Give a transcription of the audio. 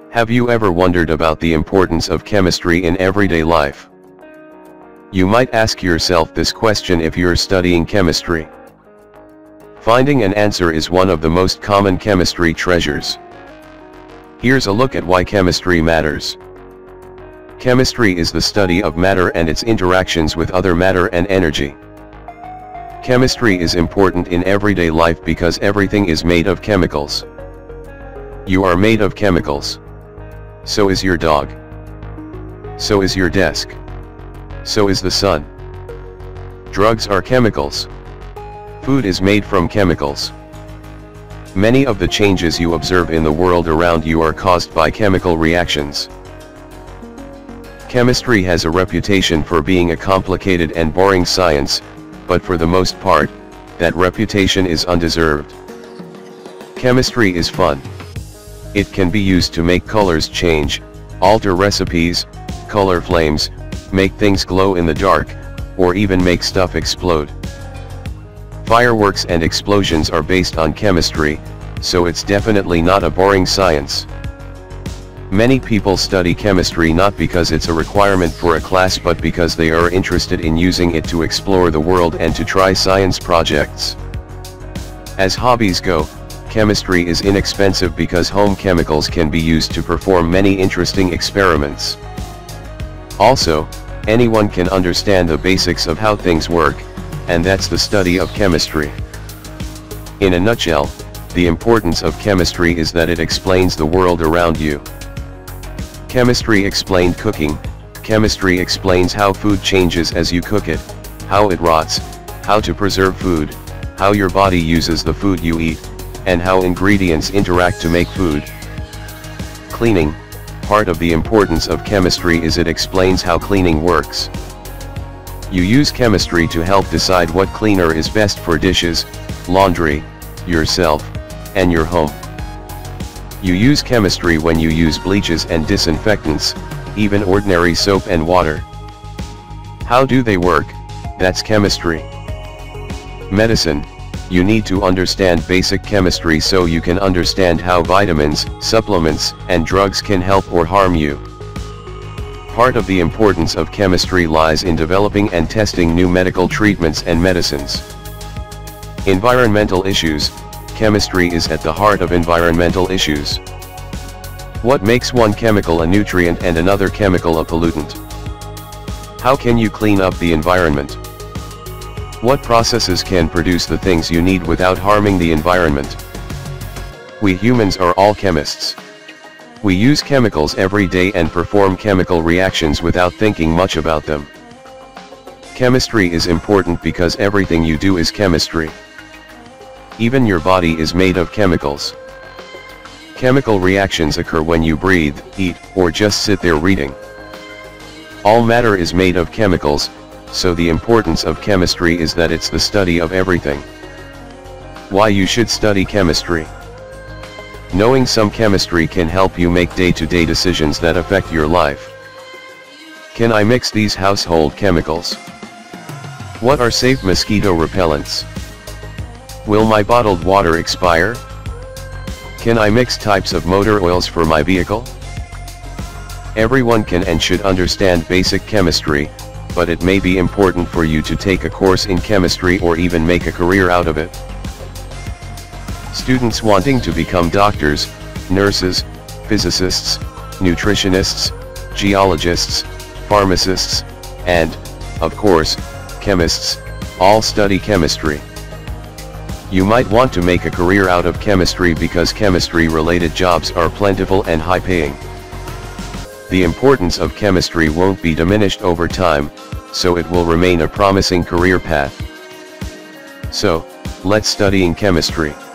Have you ever wondered about the importance of chemistry in everyday life? You might ask yourself this question if you're studying chemistry. Finding an answer is one of the most common chemistry treasures. Here's a look at why chemistry matters. Chemistry is the study of matter and its interactions with other matter and energy. Chemistry is important in everyday life because everything is made of chemicals. You are made of chemicals. So is your dog. So is your desk. So is the sun. Drugs are chemicals. Food is made from chemicals. Many of the changes you observe in the world around you are caused by chemical reactions. Chemistry has a reputation for being a complicated and boring science, but for the most part, that reputation is undeserved. Chemistry is fun. It can be used to make colors change, alter recipes, color flames, make things glow in the dark, or even make stuff explode. Fireworks and explosions are based on chemistry, so it's definitely not a boring science. Many people study chemistry not because it's a requirement for a class but because they are interested in using it to explore the world and to try science projects. As hobbies go, chemistry is inexpensive because home chemicals can be used to perform many interesting experiments. Also, anyone can understand the basics of how things work, and that's the study of chemistry. In a nutshell, the importance of chemistry is that it explains the world around you. Chemistry explained cooking. Chemistry explains how food changes as you cook it, how it rots, how to preserve food, how your body uses the food you eat, and how ingredients interact to make food. Cleaning. Part of the importance of chemistry is it explains how cleaning works. You use chemistry to help decide what cleaner is best for dishes, laundry, yourself, and your home. You use chemistry when you use bleaches and disinfectants, even ordinary soap and water. How do they work? That's chemistry. Medicine. You need to understand basic chemistry so you can understand how vitamins, supplements, and drugs can help or harm you. Part of the importance of chemistry lies in developing and testing new medical treatments and medicines. Environmental issues. Chemistry is at the heart of environmental issues. What makes one chemical a nutrient and another chemical a pollutant? How can you clean up the environment? What processes can produce the things you need without harming the environment? We humans are all chemists. We use chemicals every day and perform chemical reactions without thinking much about them. Chemistry is important because everything you do is chemistry. Even your body is made of chemicals. Chemical reactions occur when you breathe, eat, or just sit there reading. All matter is made of chemicals, so the importance of chemistry is that it's the study of everything. Why you should study chemistry. Knowing some chemistry can help you make day-to-day decisions that affect your life. Can I mix these household chemicals? What are safe mosquito repellents? Will my bottled water expire? Can I mix types of motor oils for my vehicle? Everyone can and should understand basic chemistry, but it may be important for you to take a course in chemistry or even make a career out of it. Students wanting to become doctors, nurses, physicists, nutritionists, geologists, pharmacists, and, of course, chemists, all study chemistry. You might want to make a career out of chemistry because chemistry-related jobs are plentiful and high-paying. The importance of chemistry won't be diminished over time, so it will remain a promising career path. So, let's studying chemistry.